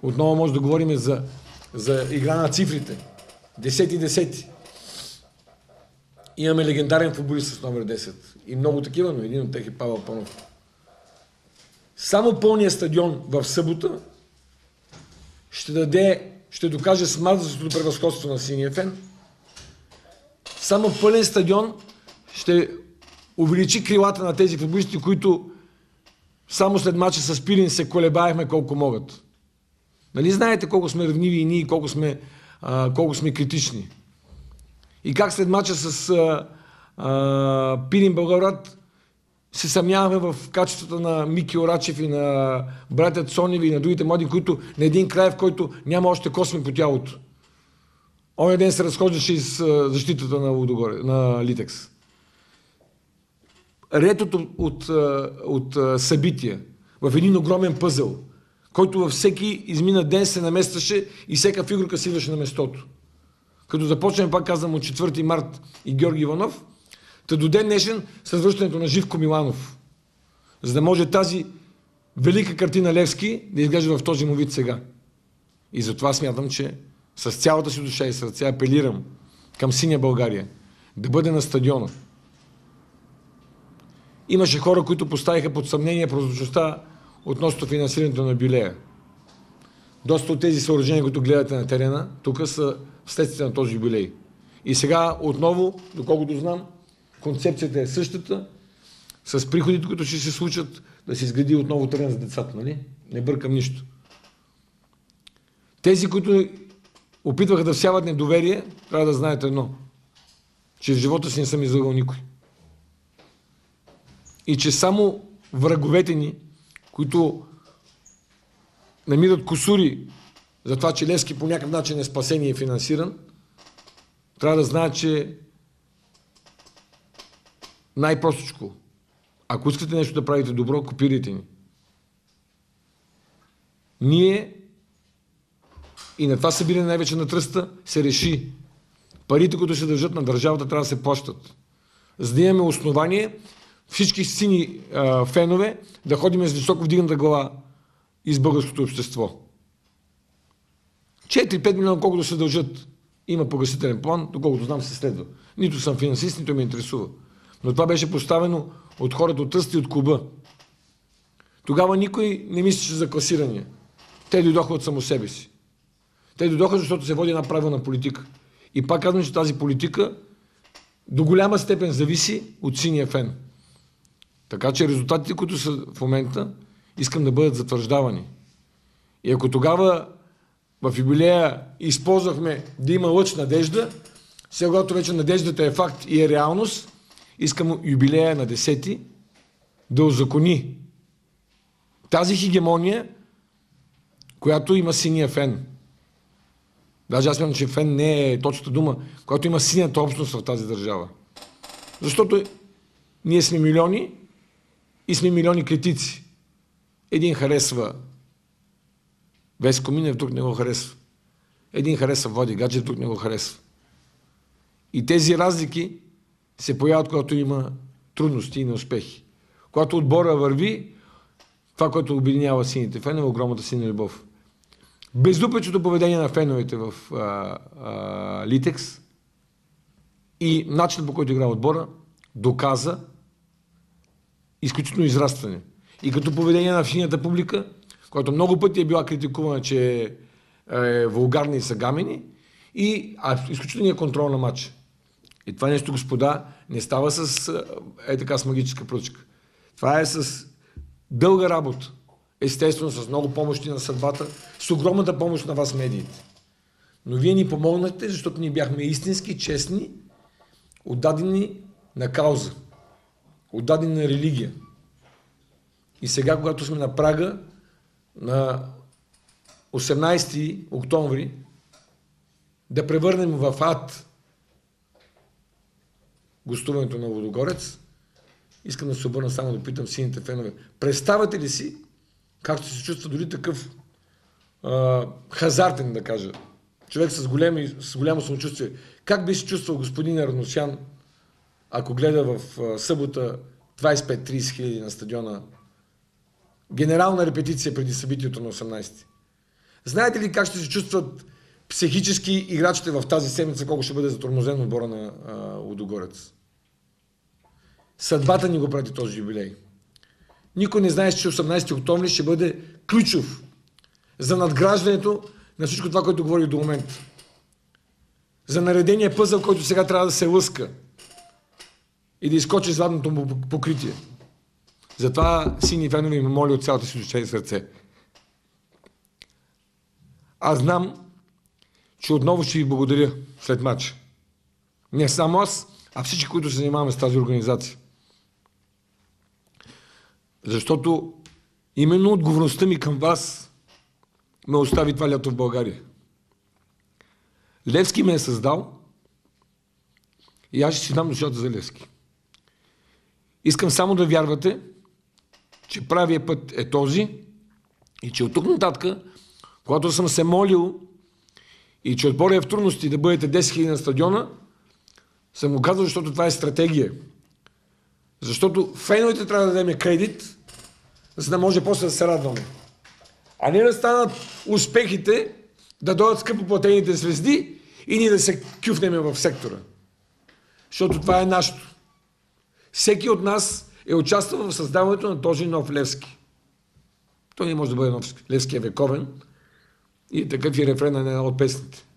Отново може да говорим за игра на цифрите. 10-10. Имаме легендарен футболист с номер 10. И много такива, но един от тях е Павел Панов. Само пълният стадион в събота ще докаже смазащото превъзходство на Синия Фен. Само пълен стадион ще увеличи крилата на тези футболисти, които само след мача с Пирин се колебаехме колко могат. Нали знаете колко сме ревниви и ние, колко сме критични. И как след мача с Пирин Благоевград се съмняваме в качеството на Мики Орачев и на братят Цоневи и на другите млади, които на един край, в който няма още косми по тялото. Оня ден се разхождаше из защитата на Литекс. Ретото от събития в един огромен пъзъл, който във всеки измина ден се наместваше и всяка фигурка си идваше на местото. Като започнем, пак казвам, от 4 март и Георги Иванов, та до ден днешен с връщането на Живко Миланов. За да може тази велика картина Левски да изглежда в този му вид сега. И затова смятам, че с цялата си душа и сърце апелирам към Синя България да бъде на стадиона. Имаше хора, които поставиха под съмнение прозрачността относно финансирането на юбилея. Доста от тези съоръжения, които гледате на терена, тук са вследствие на този юбилей. И сега отново, доколкото знам, концепцията е същата, с приходите, които ще се случат, да се изгради отново терен за децата, нали? Не бъркам нищо. Тези, които опитваха да всяват недоверие, трябва да знаете едно, че в живота си не съм излъгал никой. И че само враговете ни, които намират кусури за това, че Левски по някакъв начин е спасен и е финансиран, трябва да знаят, че най-простичко, ако искате нещо да правите добро, копирайте ни. Ние и на това събиране най-вече на тръста се реши. Парите, които се държат на държавата, трябва да се плащат. За да имаме основание всички сини фенове да ходим с високо вдигната глава из българското общество. 4-5 милиона, колкото се дължат, има погасителен план, доколкото знам се следва. Нито съм финансист, нито ме интересува. Но това беше поставено от хората от Тръст и от клуба. Тогава никой не мислеше за класирания. Те дойдоха от само себе си. Те дойдоха, защото се води една правилна политика. И пак казвам, че тази политика до голяма степен зависи от Синия Фен. Така че резултатите, които са в момента, искам да бъдат затвърждавани. И ако тогава в юбилея използвахме да има лъч надежда, сега когато вече надеждата е факт и е реалност, искам юбилея на 10 да узакони тази хегемония, която има Синия Фен. Даже аз смятам, че фен не е точната дума, която има синята общност в тази държава. Защото ние сме милиони и сме милиони критици. Един харесва Веско Минев, друг не го харесва. Един харесва Влади Гаджев, друг не го харесва. И тези разлики се появяват, когато има трудности и неуспехи. Когато отбора върви, това, което обединява сините фенове, е огромната сина любов. Безупречното поведение на феновете в Литекс и начинът, по който игра отбора, доказа изключително израстване. И като поведение на синята публика, която много пъти е била критикувана, че е вулгарни и съгамени, и изключителният контрол на матча. И това нещо, господа, не става с така с магическа пръчка. Това е с дълга работа. Естествено, с много помощи на съдбата, с огромната помощ на вас, медиите. Но вие ни помогнахте, защото ние бяхме истински, честни, отдадени на кауза, отдадени на религия. И сега, когато сме на прага на 18 октомври, да превърнем в ад гостуването на Лудогорец, искам да се обърна само да питам сините фенове. Представате ли си както се чувства дори такъв хазартен, да кажа, човек с голямо самочувствие. Как би се чувствал господин Арносян, ако гледа в събота 25-30 хиляди на стадиона генерална репетиция преди събитието на 18-ти? Знаете ли как ще се чувстват психически играчите в тази седмица, колко ще бъде затормозен отбора на Лудогорец? Съдбата ни го прати този юбилей. Никой не знае, че 18 октомври ще бъде ключов за надграждането на всичко това, което говорих до момента. За наредения пъзъл, който сега трябва да се лъска и да изкочи златното му покритие. Затова сини фенове ми моля от цялата си душа и сърце. Аз знам, че отново ще ви благодаря след матча. Не само аз, а всички, които се занимаваме с тази организация. Защото именно отговорността ми към вас ме остави това лято в България. Левски ме е създал и аз ще си дам душата за Левски. Искам само да вярвате, че правия път е този и че от тук нататък, когато съм се молил и че отборът е в трудности да бъдете 10 000 на стадиона, съм го казал, защото това е стратегия. Защото феновете трябва да дадем кредит, за да може после да се радваме. А не да станат успехите, да дойдат скъпо платените звезди и ние да се кюфнем в сектора. Защото това е нашето. Всеки от нас е участвал в създаването на този нов Левски. Той не може да бъде нов. Левски е вековен и такъв е рефрен на една от песните.